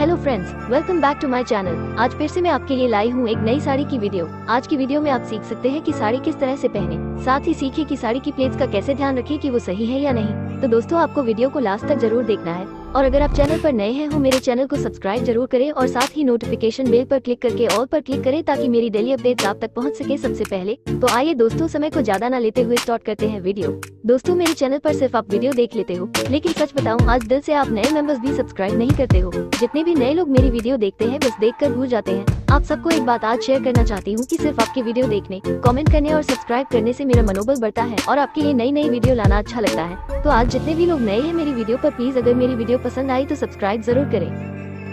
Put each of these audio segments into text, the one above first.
Hello friends, welcome back to my channel. आज फिर से मैं आपके लिए लाई हूँ एक नई साड़ी की वीडियो। आज की वीडियो में आप सीख सकते हैं कि साड़ी किस तरह से पहने, साथ ही सीखे कि साड़ी की प्लेट्स का कैसे ध्यान रखें कि वो सही है या नहीं। तो दोस्तों, आपको वीडियो को लास्ट तक जरूर देखना है और अगर आप चैनल पर नए हैं मेरे चैनल को सब्सक्राइब जरूर करें और साथ ही नोटिफिकेशन बेल पर क्लिक करके ऑल पर क्लिक करें ताकि मेरी डेली अपडेट्स आप तक पहुंच सके सबसे पहले। तो आइए दोस्तों, समय को ज्यादा ना लेते हुए स्टार्ट करते हैं वीडियो। दोस्तों, मेरे चैनल पर सिर्फ आप वीडियो देख लेते हो, लेकिन सच बताऊं आज दिल से आप नए मेंबर्स भी सब्सक्राइब नहीं करते हो। जितने भी नए लोग मेरी वीडियो देखते हैं बस देखकर भूल जाते हैं। आप सबको एक बात आज शेयर करना चाहती हूँ कि सिर्फ आपके वीडियो देखने, कमेंट करने और सब्सक्राइब करने से मेरा मनोबल बढ़ता है और आपके लिए नई नई वीडियो लाना अच्छा लगता है। तो आज जितने भी लोग नए हैं मेरी वीडियो पर, प्लीज अगर मेरी वीडियो पसंद आई तो सब्सक्राइब जरूर करें।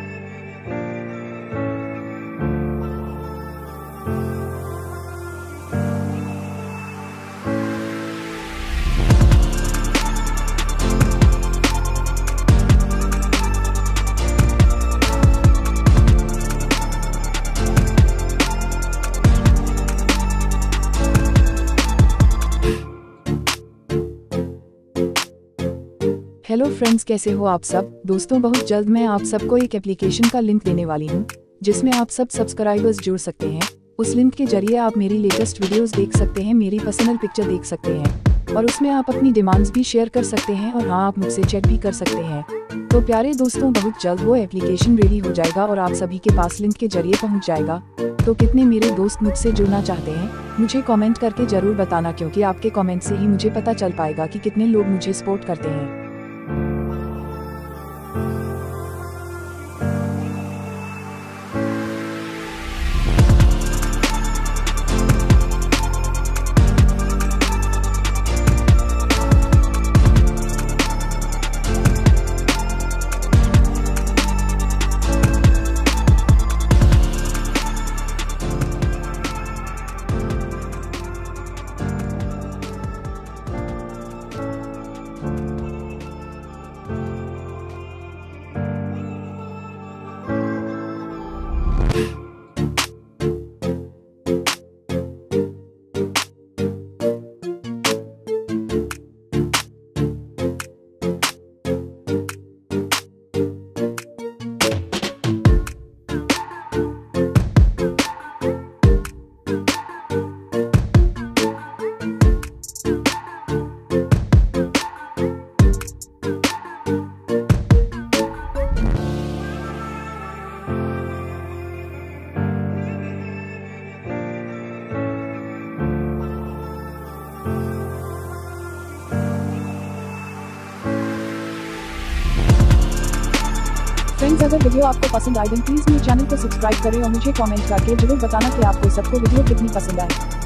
हेलो फ्रेंड्स, कैसे हो आप सब। दोस्तों, बहुत जल्द मैं आप सबको एक एप्लीकेशन का लिंक देने वाली हूँ जिसमें आप सब सब्सक्राइबर्स जुड़ सकते हैं। उस लिंक के जरिए आप मेरी लेटेस्ट वीडियोस देख सकते हैं, मेरी पर्सनल पिक्चर देख सकते हैं और उसमें आप अपनी डिमांड्स भी शेयर कर सकते हैं और हाँ, आप मुझसे चैट भी कर सकते हैं। तो प्यारे दोस्तों, बहुत जल्द वो एप्लीकेशन रेडी हो जाएगा और आप सभी के पास लिंक के जरिए पहुँच जाएगा। तो कितने मेरे दोस्त मुझसे जुड़ना चाहते हैं मुझे कमेंट करके जरूर बताना, क्योंकि आपके कमेंट से ही मुझे पता चल पाएगा कि कितने लोग मुझे सपोर्ट करते हैं। फ्रेंड्स, अगर वीडियो आपको पसंद आए तो प्लीज मेरे चैनल को सब्सक्राइब करें और मुझे कमेंट करके जरूर बताना कि आपको सबको वीडियो कितनी पसंद आए।